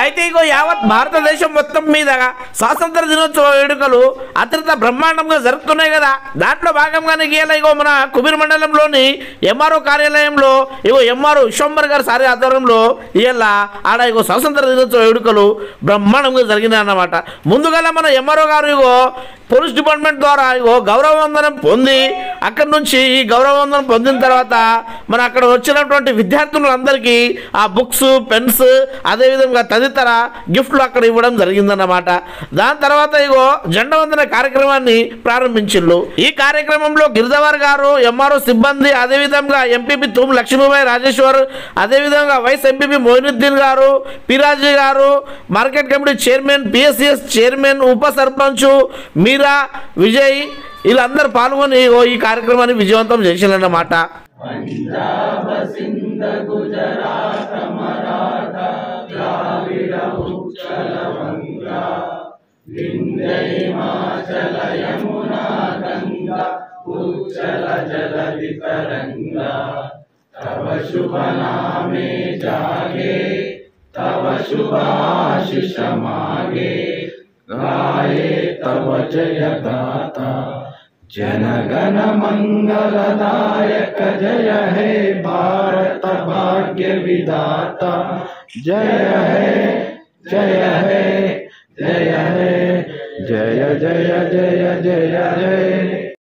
అయితే ఇగో యావత్ భారతదేశం మొత్తం మీద స్వాతంత్ర దినోత్సవ వేడుకలు అత్యంత బ్రహ్మాండంగా జరుగుతున్నాయి కదా. దాంట్లో భాగంగానే ఇవాళ ఇగో మన కుబీర్ మండలంలోని ఎంఆర్ఓ కార్యాలయంలో ఇగో ఎంఆర్ఓ విశ్వంబర్ గారి సారి ఆధ్వర్యంలో ఇవాళ ఆడ ఇగో స్వాతంత్ర దినోత్సవ వేడుకలు బ్రహ్మాండంగా జరిగినాయి అన్నమాట. ముందుగా మన ఎంఆర్ఓ గారు ఇగో పోలీస్ డిపార్ట్మెంట్ ద్వారా ఇగో గౌరవవందనం పొంది అక్కడి నుంచి ఈ గౌరవవందనం పొందిన తర్వాత మన అక్కడ వచ్చినటువంటి విద్యార్థులందరికీ ఆ బుక్స్, పెన్స్, అదేవిధంగా తదితర గిఫ్ట్లు అక్కడ ఇవ్వడం జరిగిందన్నమాట. దాని తర్వాత ఇగో జెండా వందన కార్యక్రమాన్ని ప్రారంభించిళ్ళు. ఈ కార్యక్రమంలో గిరిధవర్ గారు, ఎంఆర్ఓ సిబ్బంది, అదేవిధంగా ఎంపీపీ తూము లక్ష్మీబాయి రాజేశ్వర్, అదేవిధంగా వైస్ ఎంపీపీ మొయినుద్దీన్ గారు, పిరాజీ గారు, market committee chairman, PSCS chairman, ఉప సర్పంచ్ మీరా, విజయ్ వీళ్ళందరూ పాల్గొని ఈ కార్యక్రమాన్ని విజయవంతం చేసిందన్నమాట. పంజాబ్, సింధ్, గుజరాత్, మరాఠ, ద్రావిడ, ఉచ్చల, వంగ, వింధ్య, హిమాచల, యమునా, గంగా, ఉచ్చల, జలధి, తరంగ. తవ శుభ నామే జాగే, తవ శుభాశిష మాగే, गाये तव जय गाथा. जनगण मंगलदायक जय हे भारत भाग्य विधाता. जय हे जय हे जय हे जय जय जय जय जय.